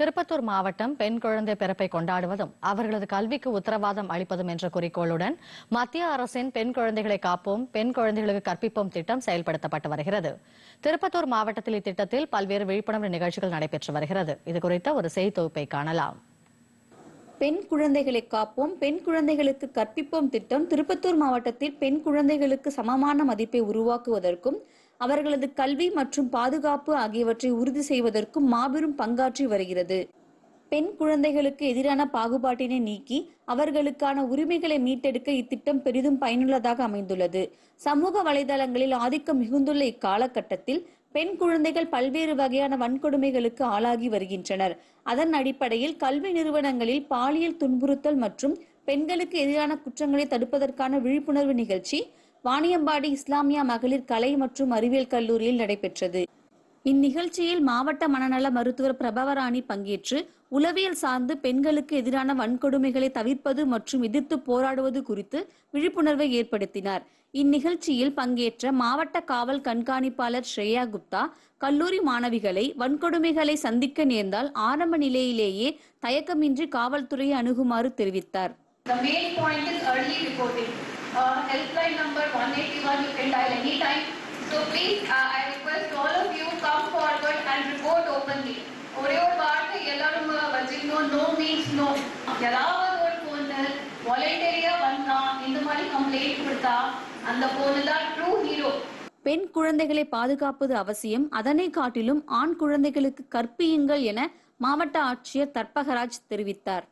திருப்பத்தூர் மாவட்டம் பெண் குழந்தை பிறப்பை கொண்டாடுவதும் அவர்களது கல்விக்கு உத்தரவாதம் அளிப்பதும் என்ற குறிக்கோளுடன் மத்திய அரசின் பெண் குழந்தைகளை காப்போம் பெண் குழந்தைகளுக்கு கற்பிப்போம் திட்டம் செயல்படுத்தப்பட்டு வருகிறது. திருப்பத்தூர் மாவட்டத்தில் இத்திட்டத்தில் பல்வேறு விழிப்புணர்வு நிகழ்ச்சிகள் நடைபெற்று வருகிறது. இதுகுறித்த ஒரு செய்தி தொகுப்பை காணலாம். பெண் குழந்தைகளை காப்போம் பெண் குழந்தைகளுக்கு கற்பிப்போம் திட்டம் திருப்பத்தூர் மாவட்டத்தில் பெண் குழந்தைகளுக்கு சமமான மதிப்பை உருவாக்குவதற்கும் அவர்களது கல்வி மற்றும் பாதுகாப்பு ஆகியவற்றை உறுதி செய்வதற்கும் மாபெரும் பங்காற்றி வருகிறது. பெண் குழந்தைகளுக்கு எதிரான பாகுபாட்டினை நீக்கி அவர்களுக்கான உரிமைகளை மீட்டெடுக்க இத்திட்டம் பெரிதும் பயனுள்ளதாக அமைந்துள்ளது. சமூக வலைதளங்களில் ஆதிக்கம் மிகுந்துள்ள இக்காலகட்டத்தில் பெண் குழந்தைகள் பல்வேறு வகையான வன்கொடுமைகளுக்கு ஆளாகி வருகின்றனர். அதன் அடிப்படையில் கல்வி நிறுவனங்களில் பாலியல் துன்புறுத்தல் மற்றும் பெண்களுக்கு எதிரான குற்றங்களை தடுப்பதற்கான விழிப்புணர்வு நிகழ்ச்சி வாணியம்பாடி இஸ்லாமியா மகளிர் கலை மற்றும் அறிவியல் கல்லூரியில் நடைபெற்றது. இந்நிகழ்ச்சியில் மாவட்ட மனநல மருத்துவர் பிரபவராணி பங்கேற்று உளவியல் சார்ந்து பெண்களுக்கு எதிரான வன்கொடுமைகளை தவிர்ப்பது மற்றும் எதிர்த்து போராடுவது குறித்து விழிப்புணர்வை ஏற்படுத்தினார். இந்நிகழ்ச்சியில் பங்கேற்ற மாவட்ட காவல் கண்காணிப்பாளர் ஸ்ரேயா குப்தா கல்லூரி மாணவிகளை வன்கொடுமைகளை சந்திக்க நேர்ந்தால் ஆரம்ப நிலையிலேயே தயக்கமின்றி காவல்துறையை அணுகுமாறு தெரிவித்தார். Helpline number 181 you can dial anytime. So please, I request all of you come forward and report openly. ஒரே ஒரு வார்த்தை எல்லாரும் வச்சுக்கணும், no means no. யாராவது ஒரு பொண்ணு வாலண்டரியா வந்தா இந்த மாதிரி கம்ப்ளைண்ட் கொடுத்தா அந்த பொண்ணு தான் ட்ரூ ஹீரோ. பெண் குழந்தைகளை பாதுகாப்பது அவசியம், அதனை காட்டிலும் ஆண் குழந்தைகளுக்கு கற்பியுங்கள் என மாவட்ட ஆட்சியர் தர்பகராஜ் தெரிவித்தார்.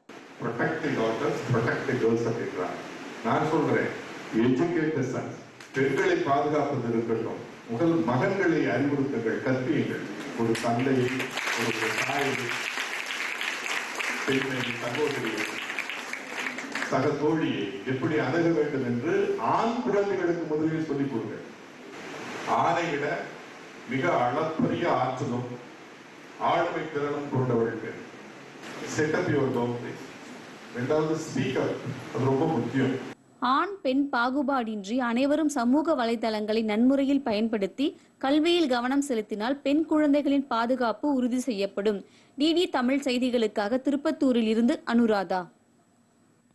நான் சொல்றேன், பெண்களை பாதுகாப்பது இருக்கட்டும், முதல் மகன்களை அறிவுறுத்துங்கள், கற்பியுங்கள். ஒரு தந்தையை, ஒரு தாயை, பெண்ணை, சகோதரியை, சக தோழியை எப்படி அணுக வேண்டும் என்று ஆண் குழந்தைகளுக்கு முதலில் சொல்லிக் கொடுங்கள். ஆணை விட மிக அளப்பரிய ஆற்றலும் ஆளுமை திறனும் கொண்டவர்கள். Set up your boundaries. இரண்டாவது ஸ்பீக்கர், அது ரொம்ப முக்கியம். ஆண் பெண் பாகுபாடின்றி அனைவரும் சமூக வலைதளங்களை நன்முறையில் பயன்படுத்தி கல்வியில் கவனம் செலுத்தினால் பெண் குழந்தைகளின் பாதுகாப்பு உறுதி செய்யப்படும். டிடி தமிழ் செய்திகளுக்காக திருப்பத்தூரில் இருந்து அனுராதா.